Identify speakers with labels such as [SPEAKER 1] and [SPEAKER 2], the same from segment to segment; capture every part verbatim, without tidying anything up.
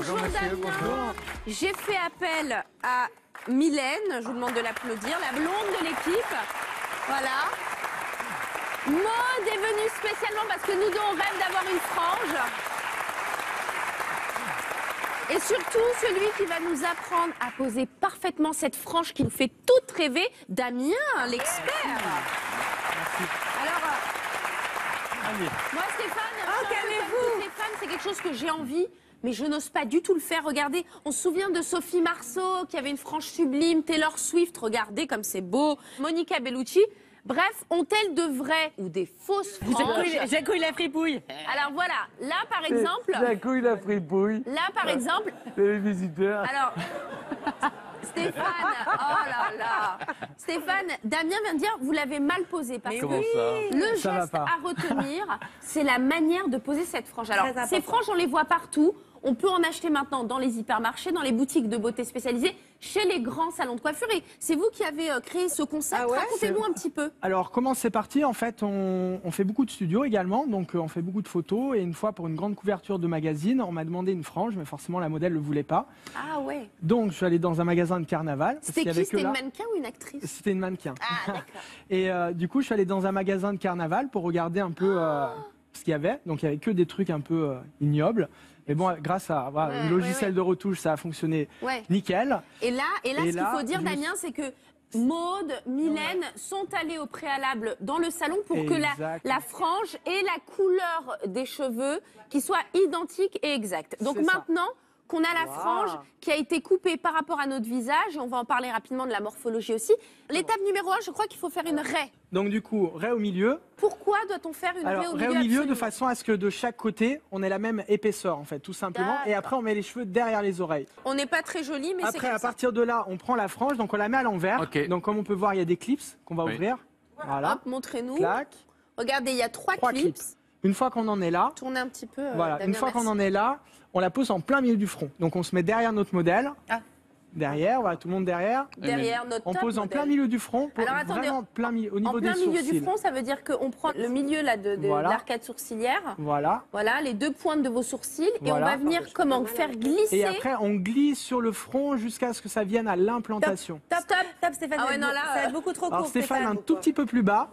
[SPEAKER 1] Bonjour Damien. J'ai fait appel à Mylène, je vous demande de l'applaudir, la blonde de l'équipe. Voilà. Maud est venue spécialement parce que nous deux on rêve d'avoir une frange. Et surtout, celui qui va nous apprendre à poser parfaitement cette frange qui nous fait toutes rêver, Damien, l'expert. Alors, euh, moi Stéphane,
[SPEAKER 2] oh, calmez-vous.
[SPEAKER 1] Stéphane, c'est quelque chose que j'ai envie, mais je n'ose pas du tout le faire. Regardez, on se souvient de Sophie Marceau qui avait une frange sublime, Taylor Swift, regardez comme c'est beau, Monica Bellucci. Bref, ont-elles de vraies ou des fausses franges?
[SPEAKER 2] Jacouille la fripouille.
[SPEAKER 1] Alors voilà, là par exemple...
[SPEAKER 3] Jacouille la fripouille.
[SPEAKER 1] Là par exemple...
[SPEAKER 3] Les visiteurs.
[SPEAKER 1] Alors, Stéphane, oh là là. Stéphane, Damien vient de dire, vous l'avez mal posé. Parce
[SPEAKER 2] Mais
[SPEAKER 1] que
[SPEAKER 2] oui.
[SPEAKER 1] le
[SPEAKER 3] Ça va
[SPEAKER 1] geste
[SPEAKER 3] pas.
[SPEAKER 1] à retenir, c'est la manière de poser cette frange. Alors,
[SPEAKER 2] Très
[SPEAKER 1] ces
[SPEAKER 2] important.
[SPEAKER 1] franges, on les voit partout. On peut en acheter maintenant dans les hypermarchés, dans les boutiques de beauté spécialisées, chez les grands salons de coiffure. Et c'est vous qui avez euh, créé ce concept.
[SPEAKER 2] Ah ouais,
[SPEAKER 1] racontez-nous un petit peu.
[SPEAKER 4] Alors, comment c'est parti? En fait, on, on fait beaucoup de studios également, donc euh, on fait beaucoup de photos. Et une fois, pour une grande couverture de magazine, on m'a demandé une frange, mais forcément, la modèle ne le voulait pas.
[SPEAKER 1] Ah ouais.
[SPEAKER 4] Donc, je suis allé dans un magasin de carnaval. parce
[SPEAKER 1] C'était
[SPEAKER 4] qu'il y
[SPEAKER 1] qui?
[SPEAKER 4] avait que
[SPEAKER 1] C'était une
[SPEAKER 4] là-
[SPEAKER 1] mannequin ou une actrice?
[SPEAKER 4] C'était une mannequin.
[SPEAKER 1] Ah d'accord.
[SPEAKER 4] Et euh, du coup, je suis allé dans un magasin de carnaval pour regarder un peu euh, ce qu'il y avait. Donc, il n'y avait que des trucs un peu euh, ignobles. Mais bon, grâce à voilà,
[SPEAKER 1] Ouais,
[SPEAKER 4] le logiciel
[SPEAKER 1] ouais, ouais.
[SPEAKER 4] de retouche, ça a fonctionné
[SPEAKER 1] Ouais.
[SPEAKER 4] nickel.
[SPEAKER 1] Et là, et là
[SPEAKER 4] Et
[SPEAKER 1] ce
[SPEAKER 4] là,
[SPEAKER 1] qu'il faut dire,
[SPEAKER 4] je-
[SPEAKER 1] Damien, c'est que Maud, Mylène sont allées au préalable dans le salon pour que la,
[SPEAKER 4] Exact.
[SPEAKER 1] la frange et la couleur des cheveux qui soient identiques et exactes. Donc
[SPEAKER 4] C'est ça.
[SPEAKER 1] maintenant qu'on a la frange qui a été coupée par rapport à notre visage, et on va en parler rapidement de la morphologie aussi. L'étape numéro un, je crois qu'il faut faire une raie.
[SPEAKER 4] Donc, du coup, raie au milieu.
[SPEAKER 1] Pourquoi doit-on faire une
[SPEAKER 4] Alors,
[SPEAKER 1] raie au
[SPEAKER 4] raie
[SPEAKER 1] milieu
[SPEAKER 4] au milieu de
[SPEAKER 1] absolument
[SPEAKER 4] façon à ce que de chaque côté, on ait la même épaisseur, en fait, tout simplement. Et après, on met les cheveux derrière les oreilles.
[SPEAKER 1] On n'est pas très joli, mais c'est
[SPEAKER 4] Après,
[SPEAKER 1] comme
[SPEAKER 4] à
[SPEAKER 1] ça.
[SPEAKER 4] partir de là, on prend la frange, donc on la met à l'envers.
[SPEAKER 5] Ok.
[SPEAKER 4] Donc, comme on peut voir, il y a des clips qu'on va
[SPEAKER 5] Oui.
[SPEAKER 4] ouvrir. Voilà.
[SPEAKER 1] Hop, montrez-nous.
[SPEAKER 4] Clac.
[SPEAKER 1] Regardez, il y a trois,
[SPEAKER 4] Trois
[SPEAKER 1] clips.
[SPEAKER 4] clips. Une fois qu'on en est là,
[SPEAKER 1] Tournez un petit peu. euh,
[SPEAKER 4] voilà,
[SPEAKER 1] Damien,
[SPEAKER 4] une fois qu'on
[SPEAKER 1] merci.
[SPEAKER 4] en est là, on la pose en plein milieu du front. Donc on se met derrière notre modèle.
[SPEAKER 1] Ah.
[SPEAKER 4] Derrière, voilà, tout le monde derrière.
[SPEAKER 1] Derrière notre
[SPEAKER 4] On
[SPEAKER 1] top
[SPEAKER 4] pose en
[SPEAKER 1] modèle.
[SPEAKER 4] plein milieu du front, pour
[SPEAKER 1] Alors, attendez,
[SPEAKER 4] vraiment plein milieu, au niveau
[SPEAKER 1] En plein
[SPEAKER 4] des
[SPEAKER 1] milieu
[SPEAKER 4] sourcils.
[SPEAKER 1] du front, ça veut dire qu'on prend le milieu là, de, de
[SPEAKER 4] Voilà.
[SPEAKER 1] l'arcade sourcilière.
[SPEAKER 4] Voilà.
[SPEAKER 1] Voilà, les deux pointes de vos sourcils. Et on
[SPEAKER 4] Voilà.
[SPEAKER 1] va venir comment faire glisser.
[SPEAKER 4] Et après, on glisse sur le front jusqu'à ce que ça vienne à l'implantation.
[SPEAKER 2] Top, top, top, Stéphane.
[SPEAKER 1] Ah ouais,
[SPEAKER 2] ça va
[SPEAKER 1] non,
[SPEAKER 2] être
[SPEAKER 1] là,
[SPEAKER 2] beau- ça va
[SPEAKER 1] euh,
[SPEAKER 2] être beaucoup trop
[SPEAKER 4] Alors
[SPEAKER 2] court,
[SPEAKER 4] Stéphane, un
[SPEAKER 2] Stéphane.
[SPEAKER 4] tout petit peu plus bas.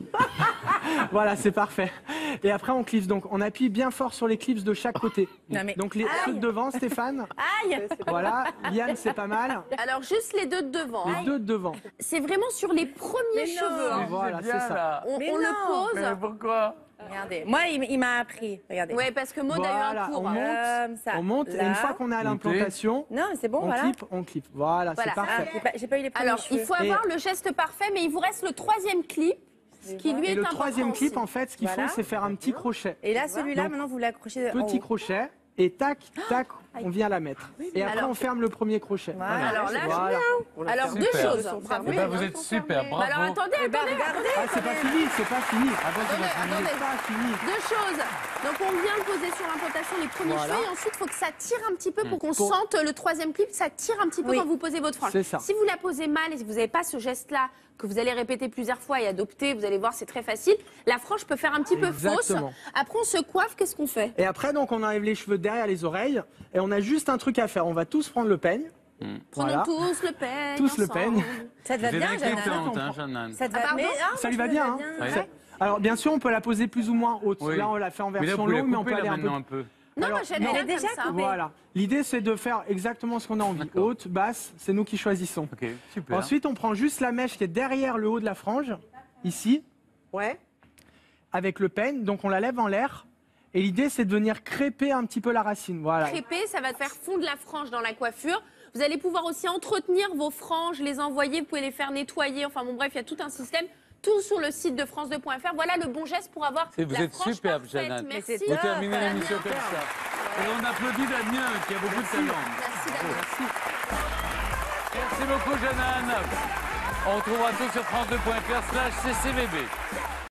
[SPEAKER 4] Voilà, c'est parfait. Et après, on clipse. Donc, on appuie bien fort sur les clips de chaque côté.
[SPEAKER 2] Non, mais-
[SPEAKER 4] Donc, les ceux de devant, Stéphane.
[SPEAKER 2] Aïe.
[SPEAKER 4] Voilà. Yann, c'est pas mal.
[SPEAKER 1] Alors, juste les deux de devant. hein.
[SPEAKER 4] Les deux de devant.
[SPEAKER 1] C'est vraiment sur les premiers
[SPEAKER 2] Mais non.
[SPEAKER 1] cheveux. hein.
[SPEAKER 4] Voilà, c'est ça.
[SPEAKER 1] On,
[SPEAKER 2] Mais
[SPEAKER 1] on
[SPEAKER 2] non.
[SPEAKER 1] le pose.
[SPEAKER 3] Mais pourquoi?
[SPEAKER 2] Regardez. Moi, il, il m'a appris. Regardez.
[SPEAKER 1] Ouais, parce que Maud a eu
[SPEAKER 4] Voilà,
[SPEAKER 1] un cours.
[SPEAKER 4] on
[SPEAKER 1] hein.
[SPEAKER 4] monte.
[SPEAKER 2] Comme ça.
[SPEAKER 4] On monte et
[SPEAKER 2] Là.
[SPEAKER 4] une fois qu'on a l'implantation,
[SPEAKER 2] Non, mais c'est bon,
[SPEAKER 4] on
[SPEAKER 2] voilà.
[SPEAKER 4] clip, on clip. Voilà,
[SPEAKER 1] Voilà.
[SPEAKER 4] c'est
[SPEAKER 2] Ah,
[SPEAKER 4] parfait.
[SPEAKER 2] j'ai pas, j'ai pas eu les premiers
[SPEAKER 1] Alors, il
[SPEAKER 2] cheveux.
[SPEAKER 1] faut avoir le geste parfait, mais il vous reste le troisième clip, ce qui lui est
[SPEAKER 4] Et le
[SPEAKER 1] important
[SPEAKER 4] troisième clip,
[SPEAKER 1] aussi.
[SPEAKER 4] en fait, ce qu'il
[SPEAKER 2] Voilà.
[SPEAKER 4] faut, c'est faire un petit crochet.
[SPEAKER 2] Et là, celui-là,
[SPEAKER 4] Donc,
[SPEAKER 2] maintenant, vous l'accrochez en
[SPEAKER 4] Petit
[SPEAKER 2] haut.
[SPEAKER 4] crochet. Et tac, tac, on vient la mettre. Et après,
[SPEAKER 1] alors-
[SPEAKER 4] on ferme le premier crochet.
[SPEAKER 2] Voilà.
[SPEAKER 1] Alors là,
[SPEAKER 4] Voilà.
[SPEAKER 1] Alors, deux
[SPEAKER 5] Super.
[SPEAKER 1] choses. Bravo.
[SPEAKER 5] Eh ben, vous êtes super, bravo.
[SPEAKER 1] Bah alors, attendez,
[SPEAKER 2] Eh ben,
[SPEAKER 1] attendez.
[SPEAKER 2] regardez.
[SPEAKER 4] Ah, c'est pas fini, c'est pas fini.
[SPEAKER 1] Attendez, attendez.
[SPEAKER 4] C'est pas fini.
[SPEAKER 1] Deux choses. Donc on vient le poser sur l'implantation les premiers
[SPEAKER 4] Voilà.
[SPEAKER 1] cheveux et ensuite il faut que ça tire un petit peu pour qu'on
[SPEAKER 4] Pour-
[SPEAKER 1] sente le troisième clip, ça tire un petit peu
[SPEAKER 2] Oui.
[SPEAKER 1] quand vous posez votre frange.
[SPEAKER 4] C'est ça.
[SPEAKER 1] Si vous la posez mal et si vous n'avez pas ce geste-là que vous allez répéter plusieurs fois et adopter, vous allez voir c'est très facile, la frange peut faire un petit peu fausse.
[SPEAKER 4] Exactement.
[SPEAKER 1] Après on se coiffe, qu'est-ce qu'on fait?
[SPEAKER 4] Et après, donc, on enlève les cheveux derrière les oreilles. Et on a juste un truc à faire. On va tous prendre le peigne.
[SPEAKER 1] Prenons
[SPEAKER 4] Voilà.
[SPEAKER 1] tous le peigne.
[SPEAKER 4] Tous le
[SPEAKER 1] ensemble.
[SPEAKER 4] peigne.
[SPEAKER 2] Ça te va
[SPEAKER 5] Vous êtes
[SPEAKER 2] bien, Jeanne?
[SPEAKER 5] inquiétante, hein, Jeanne.
[SPEAKER 2] Ça te va
[SPEAKER 1] Ah, pardon
[SPEAKER 2] mais- ah,
[SPEAKER 4] Ça
[SPEAKER 2] moi,
[SPEAKER 4] lui
[SPEAKER 2] je
[SPEAKER 4] va
[SPEAKER 2] me
[SPEAKER 4] bien, hein
[SPEAKER 5] Ouais.
[SPEAKER 4] C'est- Alors, bien sûr, on peut la poser plus ou moins haute.
[SPEAKER 5] Oui.
[SPEAKER 4] Là, on l'a fait en
[SPEAKER 5] Mais là,
[SPEAKER 4] version
[SPEAKER 5] vous pouvez la
[SPEAKER 4] longue, mais on
[SPEAKER 5] couper,
[SPEAKER 4] peut
[SPEAKER 5] là,
[SPEAKER 4] aller un peu.
[SPEAKER 5] maintenant, un peu.
[SPEAKER 1] Non,
[SPEAKER 4] Alors,
[SPEAKER 1] moi j'aime
[SPEAKER 4] non.
[SPEAKER 1] bien
[SPEAKER 2] Elle est déjà
[SPEAKER 1] comme ça.
[SPEAKER 2] coupée.
[SPEAKER 4] Voilà. L'idée, c'est de faire exactement ce qu'on a envie.
[SPEAKER 5] D'accord.
[SPEAKER 4] Haute, basse, c'est nous qui choisissons.
[SPEAKER 5] Ok, super.
[SPEAKER 4] Ensuite, on prend juste la mèche qui est derrière le haut de la frange, ici,
[SPEAKER 2] Ouais.
[SPEAKER 4] avec le peigne. Donc, on la lève en l'air. Et l'idée, c'est de venir crêper un petit peu la racine. Voilà.
[SPEAKER 1] Crêper, ça va faire fondre la frange dans la coiffure. Vous allez pouvoir aussi entretenir vos franges, les envoyer, vous pouvez les faire nettoyer. Enfin bon bref, il y a tout un système. Tout sur le site de France deux point F R. Voilà le bon geste pour avoir
[SPEAKER 5] C'est- vous
[SPEAKER 1] la
[SPEAKER 5] êtes
[SPEAKER 1] frange
[SPEAKER 5] superbe,
[SPEAKER 1] parfaite.
[SPEAKER 5] Jeannette.
[SPEAKER 1] Merci.
[SPEAKER 2] Mais c'est
[SPEAKER 5] Vous
[SPEAKER 2] top.
[SPEAKER 5] terminez
[SPEAKER 2] Damien.
[SPEAKER 5] l'émission comme ça. Et on applaudit Damien, qui a beaucoup de talent.
[SPEAKER 1] Merci Damien.
[SPEAKER 5] Merci beaucoup, Jeanne. On retrouvera tout sur France deux point F R slash C C V B.